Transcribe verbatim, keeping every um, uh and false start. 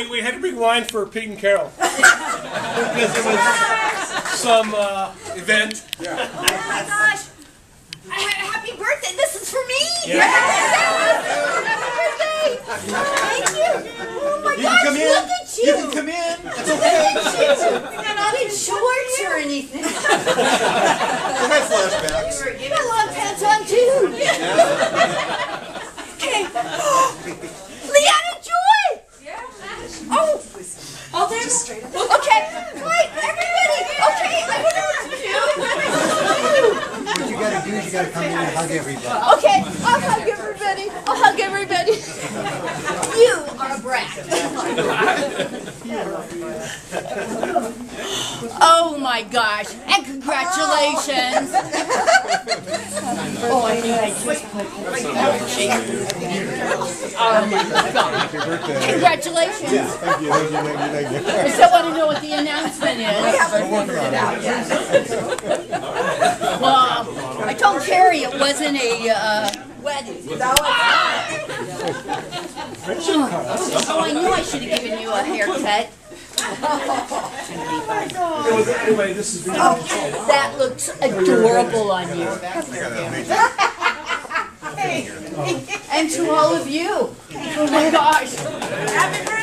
we, we had to bring wine for Pete and Carol. Because it was some uh, event. Yeah. Oh my gosh. Happy birthday. This is for me. Yeah. Happy birthday. Thank you. Oh my You gosh, can come in. look at you. You can come in. It's Look okay. at you. You're not in shorts or anything. I have flashbacks. You got long pants on too. Okay. Leanna Joy. Yeah. Oh. Oh, there's. Okay. Wait, everybody. Okay, I don't know what to do. What you gotta do is you gotta come in and hug everybody. Okay, I'll hug everybody. I'll hug everybody. You are a brat. Oh my gosh, and congratulations. Oh, I knew I just put Oh my God. Congratulations. Thank you, thank you, thank you, thank you. I still want to know what the announcement is. We haven't figured it out yet. Well, I told Carrie it wasn't a uh, wedding. No, it's not. Oh, I knew I should have given you a haircut. Anyway, this is Oh, that looks adorable on you. And to all of you. Oh my gosh. Happy birthday.